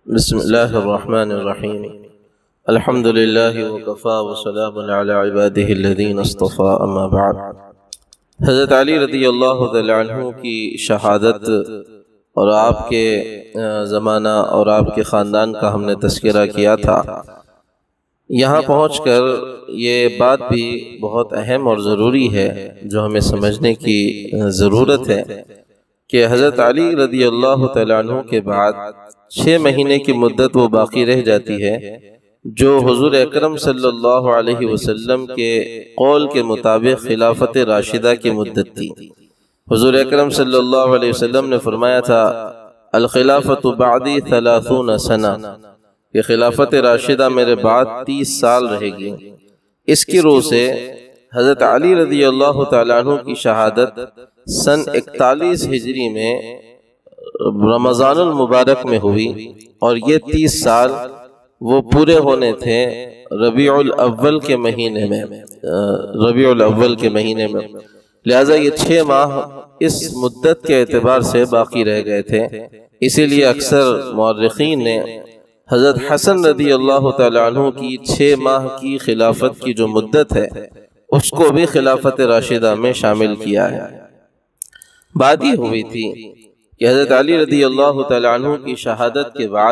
بسم اللہ الرحمن الرحیم الحمد للہ وکفا وسلام علی عبادہ الذین اصطفیٰ اما بعد۔ حضرت علی رضی اللہ تعالی عنہ کی شہادت اور آپ کے زمانہ اور آپ کے خاندان کا ہم نے تذکرہ کیا تھا۔ یہاں پہنچ کر یہ بات بھی بہت اہم اور ضروری ہے جو ہمیں سمجھنے کی ضرورت ہے کہ حضرت علی رضی اللہ تعالی عنہ کے بعد 6 مہینے کی مدت وہ باقی رہ جاتی ہے جو حضور اکرم صلی اللہ علیہ وسلم کے قول کے مطابق خلافت راشدہ کی مدت تھی۔ حضور اکرم صلی اللہ علیہ وسلم نے فرمایا تھا الخلافت بعدی 30 سنہ، کہ خلافت راشدہ میرے بعد 30 سال رہے گی۔ اس کی روح سے حضرت علی رضی اللہ تعالیٰ عنہ کی شہادت سن 41 ہجری میں رمضان المبارک میں ہوئی، اور یہ 30 سال وہ پورے ہونے تھے ربیع الاول کے مہینے میں، لہٰذا یہ 6 ماہ اس مدت کے اعتبار سے باقی رہ گئے تھے۔ اسی لیے اکثر مورخین نے حضرت حسن رضی اللہ تعالیٰ عنہ کی 6 ماہ کی خلافت کی جو مدت ہے اس کو بھی خلافت راشدہ میں شامل کیا ہے۔ بات یہ ہوئی تھی کہ حضرت علی رضی اللہ تعالیٰ عنہ کی شہادت کے بعد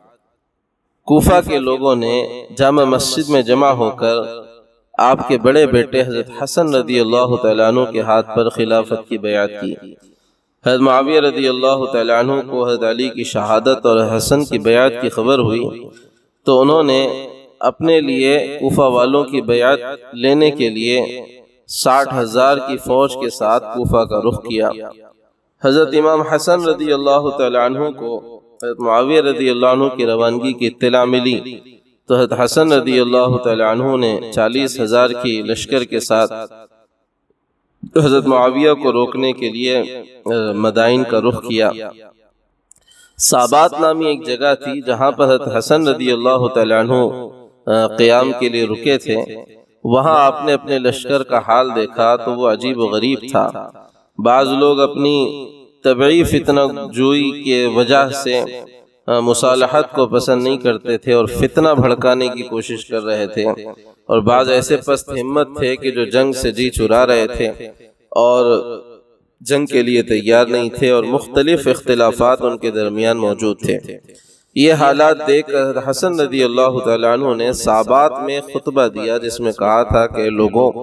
کوفہ کے لوگوں نے جامع مسجد میں جمع ہو کر آپ کے بڑے بیٹے حضرت حسن رضی اللہ تعالیٰ عنہ کے ہاتھ پر خلافت کی بیعت کی۔ حضرت معاویہ رضی اللہ تعالیٰ عنہ کو حضرت علی کی شہادت اور حسن کی بیعت کی خبر ہوئی تو انہوں نے اپنے لیے کوفہ والوں کی بیعت لینے کے لیے 60,000 کی فوج کے ساتھ کوفہ کا رخ کیا۔ حضرت امام حسن رضی اللہ تعالیٰ عنہ کو حضرت معاویہ رضی اللہ عنہ کی روانگی کی اطلاع ملی تو حضرت حسن رضی اللہ تعالیٰ عنہ نے 40,000 کی لشکر کے ساتھ حضرت معاویہ کو روکنے کے لیے مدائن کا رخ کیا۔ صابات نامی ایک جگہ تھی جہاں پر حضرت حسن رضی اللہ تعالیٰ عنہ قیام کے لیے رکے تھے۔ وہاں آپ نے اپنے لشکر کا حال دیکھا تو وہ عجیب و غریب تھا۔ بعض لوگ اپنی طبعی فتنہ جوئی کے وجہ سے مصالحت کو پسند نہیں کرتے تھے اور فتنہ بھڑکانے کی کوشش کر رہے تھے، اور بعض ایسے پست ہمت تھے کہ جو جنگ سے جی چرا رہے تھے اور جنگ کے لیے تیار نہیں تھے، اور مختلف اختلافات ان کے درمیان موجود تھے۔ یہ حالات دیکھ کر حسن رضی اللہ تعالیٰ عنہ نے صابات میں خطبہ دیا جس میں کہا تھا کہ لوگوں،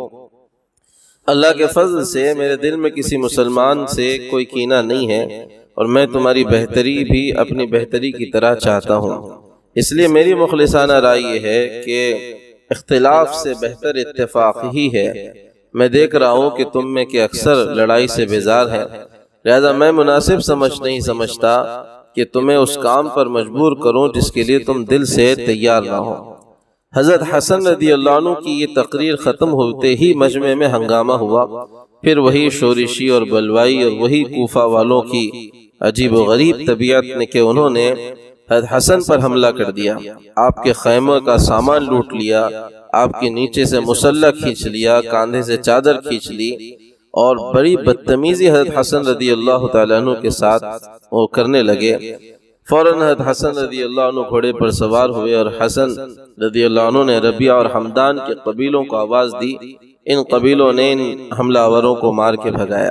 اللہ کے فضل سے میرے دل میں کسی مسلمان سے کوئی کینہ نہیں ہے، اور میں تمہاری بہتری بھی اپنی بہتری کی طرح چاہتا ہوں، اس لیے میری مخلصانہ رائے یہ ہے کہ اختلاف سے بہتر اتفاق ہی ہے۔ میں دیکھ رہا ہوں کہ تم میں کہ اکثر لڑائی سے بیزار ہیں، لہذا میں مناسب نہیں سمجھتا کہ تمہیں اس کام پر مجبور کروں جس کے لیے تم دل سے تیار نہ ہو۔ حضرت حسن رضی اللہ عنہ کی یہ تقریر ختم ہوتے ہی مجمع میں ہنگامہ ہوا، پھر وہی شورشی اور بلوائی اور وہی کوفہ والوں کی عجیب و غریب طبیعت نے کہ انہوں نے حضرت حسن پر حملہ کر دیا، آپ کے خیمے کا سامان لوٹ لیا، آپ کے نیچے سے مسلح کھینچ لیا، کاندھے سے چادر کھینچ لی، اور بڑی بدتمیزی حضرت حسن رضی اللہ تعالیٰ عنہ کے ساتھ وہ کرنے لگے۔ فوراً حضرت حسن رضی اللہ عنہ گھوڑے پر سوار ہوئے اور حسن رضی اللہ عنہ نے ربیعہ اور حمدان کے قبیلوں کو آواز دی۔ ان قبیلوں نے ان حملہ آوروں کو مار کے بھگایا۔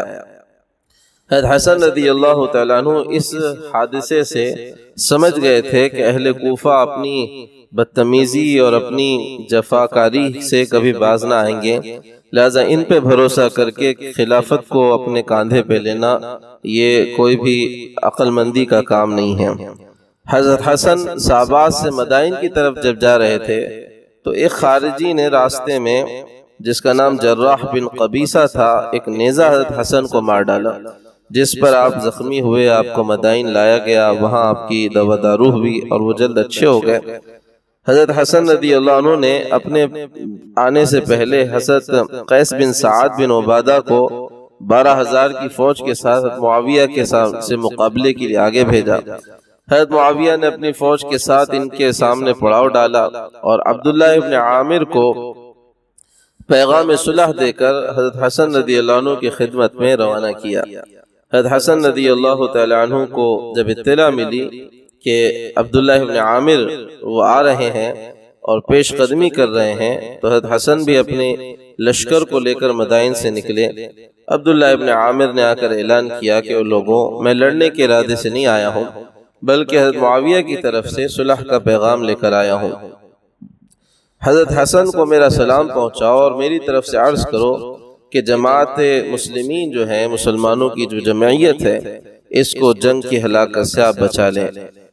حضرت حسن رضی اللہ تعالیٰ عنہ اس حادثے سے سمجھ گئے تھے کہ اہل کوفہ اپنی بدتمیزی اور اپنی جفاکاری سے کبھی باز نہ آئیں گے، لہذا ان پہ بھروسہ کر کے خلافت کو اپنے کاندھے پہ لینا یہ کوئی بھی عقل مندی کا کام نہیں ہے۔ حضرت حسن صابات سے مدائن کی طرف جب جا رہے تھے تو ایک خارجی نے راستے میں جس کا نام جراح بن قبیصہ تھا ایک نیزہ حضرت حسن کو مار ڈالا، جس پر آپ زخمی ہوئے، آپ کو مدائن لایا گیا، وہاں آپ کی دوا دارو ہوئی اور وہ جلد اچھے ہو گئے۔ حضرت حسن رضی اللہ عنہ نے اپنے آنے سے پہلے حضرت قیس بن سعد بن عبادہ کو 12,000 کی فوج کے ساتھ معاویہ کے سے مقابلے کے لیے آگے بھیجا۔ حضرت معاویہ نے اپنی فوج کے ساتھ ان کے سامنے پڑاؤ ڈالا اور عبداللہ ابن عامر کو پیغام صلح دے کر حضرت حسن رضی اللہ عنہ کی خدمت میں روانہ کیا۔ حضرت حسن رضی اللہ تعالی عنہ کو جب اطلاع ملی کہ عبداللہ ابن عامر وہ آ رہے ہیں اور پیش قدمی کر رہے ہیں، تو حضرت حسن بھی اپنے لشکر کو لے کر مدائن سے نکلے۔ عبداللہ ابن عامر نے آ کر اعلان کیا کہ لوگوں، میں لڑنے کے ارادے سے نہیں آیا ہوں، بلکہ حضرت معاویہ کی طرف سے صلح کا پیغام لے کر آیا ہوں۔ حضرت حسن کو میرا سلام پہنچاؤ اور میری طرف سے عرض کرو کہ جماعت مسلمین جو ہے، مسلمانوں کی جو جمعیت ہے، اس کو جنگ کی ہلاکت سے آپ بچا لیں۔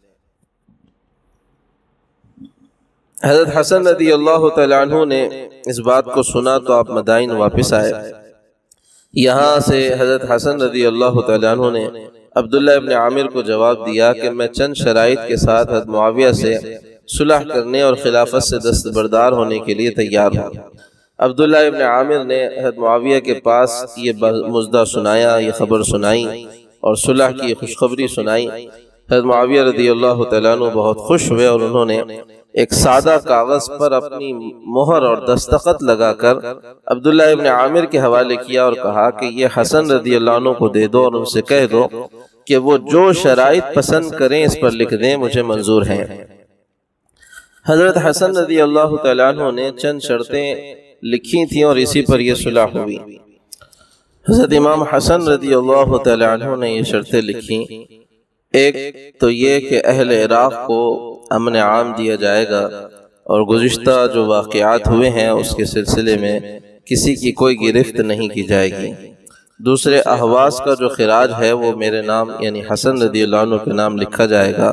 حضرت حسن رضی اللہ تعالیٰ عنہ نے اس بات کو سنا تو آپ مدائن واپس آئے۔ یہاں سے حضرت حسن رضی اللہ تعالیٰ عنہ نے عبداللہ ابن عامر کو جواب دیا کہ میں چند شرائط کے ساتھ حضرت معاویہ سے صلح کرنے اور خلافت سے دستبردار ہونے کے لیے تیار ہوں۔ عبداللہ ابن عامر نے حضرت معاویہ کے پاس یہ مژدہ سنایا، یہ خبر سنائی اور صلح کی خوشخبری سنائی۔ حضرت معاویہ رضی اللہ تعالیٰ عنہ بہت خوش ہوئے اور انہوں نے ایک سادہ کاغذ پر اپنی مہر اور دستخط لگا کر عبداللہ ابن عامر کے حوالے کیا اور کہا کہ یہ حسن رضی اللہ عنہ کو دے دو اور ان سے کہہ دو کہ وہ جو شرائط پسند کریں اس پر لکھ دیں، مجھے منظور ہیں۔ حضرت حسن رضی اللہ تعالیٰ عنہ نے چند شرطیں لکھی تھیں اور اسی پر یہ صلح ہوئی۔ حضرت امام حسن رضی اللہ تعالیٰ عنہ نے یہ شرطیں لکھی، ایک تو یہ کہ اہل عراق کو امن عام دیا جائے گا اور گزشتہ جو واقعات ہوئے ہیں اس کے سلسلے میں کسی کی کوئی گرفت نہیں کی جائے گی۔ دوسرے، احواز کا جو خراج ہے وہ میرے نام یعنی حسن رضی اللہ عنہ کے نام لکھا جائے گا۔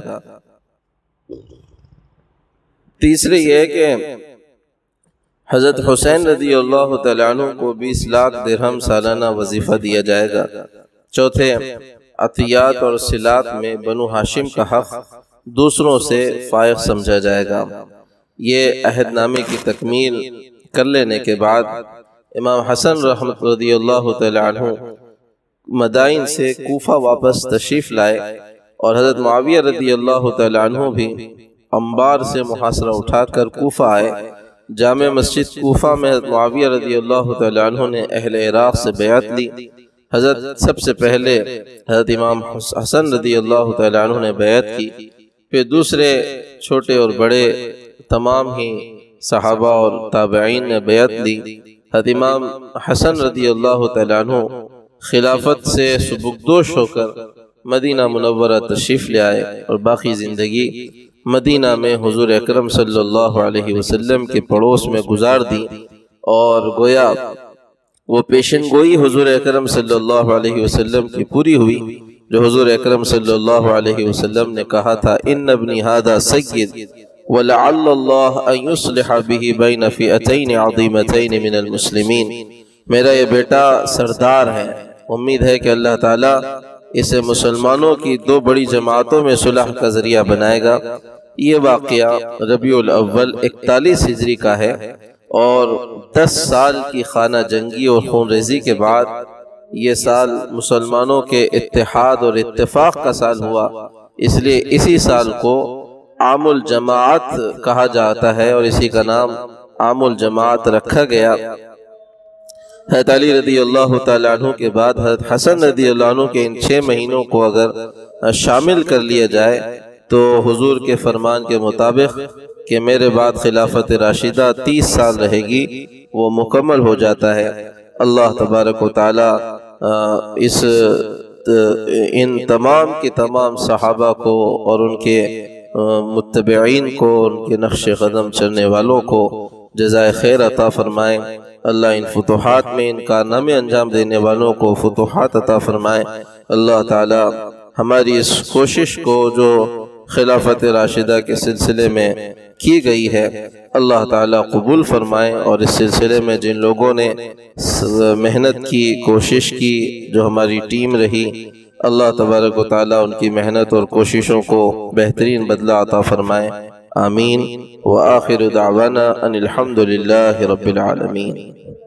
تیسرے یہ کہ حضرت حسین رضی اللہ تعالیٰ عنہ کو 20 لاکھ درہم سالانہ وظیفہ دیا جائے گا۔ چوتھے، عطیات اور صلات میں بنو ہاشم کا حق دوسروں سے فائق سمجھا جائے گا۔ یہ عہد نامے کی تکمیل کر لینے کے بعد امام حسن رحمۃ رضی اللہ تعالیٰ عنہ مدائن سے کوفہ واپس تشریف لائے اور حضرت معاویہ رضی اللہ تعالیٰ عنہ بھی انبار سے محاصرہ اٹھا کر کوفہ آئے۔ جامع مسجد کوفہ میں حضرت معاویہ رضی اللہ تعالیٰ عنہ نے اہل عراق سے بیعت لی۔ حضرت سب سے پہلے حضرت امام حسن رضی اللہ تعالیٰ عنہ نے بیعت کی، پھر دوسرے چھوٹے اور بڑے تمام ہی صحابہ اور تابعین نے بیعت لی۔ حضرت امام حسن رضی اللہ تعالیٰ عنہ خلافت سے سبکدوش ہو کر مدینہ منورہ تشریف لے آئے اور باقی زندگی مدینہ میں حضور اکرم صلی اللہ علیہ وسلم کے پڑوس میں گزار دی، اور گویا وہ پیشن گوئی حضور اکرم صلی اللہ علیہ وسلم کی پوری ہوئی جو حضور اکرم صلی اللہ علیہ وسلم نے کہا تھا، ان ابنی ھذا سید ولعل اللہ ان یصلح بہ بین فئتین عظیمتین من المسلمین، میرا یہ بیٹا سردار ہے، امید ہے کہ اللہ تعالیٰ اسے مسلمانوں کی دو بڑی جماعتوں میں صلح کا ذریعہ بنائے گا۔ یہ واقعہ ربیع الاول 41 ہجری کا ہے اور 10 سال کی خانہ جنگی اور خون ریزی کے بعد یہ سال مسلمانوں کے اتحاد اور اتفاق کا سال ہوا، اس لیے اسی سال کو عام الجماعت کہا جاتا ہے اور اسی کا نام عام الجماعت رکھا گیا۔ حضرت علی رضی اللہ تعالیٰ عنہ کے بعد حضرت حسن رضی اللہ عنہ کے ان 6 مہینوں کو اگر شامل کر لیا جائے تو حضور کے فرمان کے مطابق کہ میرے بعد خلافت راشدہ 30 سال رہے گی، وہ مکمل ہو جاتا ہے۔ اللہ تبارک و تعالیٰ ان تمام کے تمام صحابہ کو اور ان کے متبعین کو، ان کے نقش قدم چلنے والوں کو جزائے خیر عطا فرمائے۔ اللہ ان فتوحات میں ان کارنامے انجام دینے والوں کو فتوحات عطا فرمائے۔ اللہ تعالی ہماری اس کوشش کو جو خلافت راشدہ کے سلسلے میں کی گئی ہے اللہ تعالیٰ قبول فرمائے، اور اس سلسلے میں جن لوگوں نے محنت کی، کوشش کی، جو ہماری ٹیم رہی، اللہ تبارک و تعالیٰ ان کی محنت اور کوششوں کو بہترین بدلہ عطا فرمائے۔ آمین۔ وآخر دعوانا ان الحمد للہ رب العالمین۔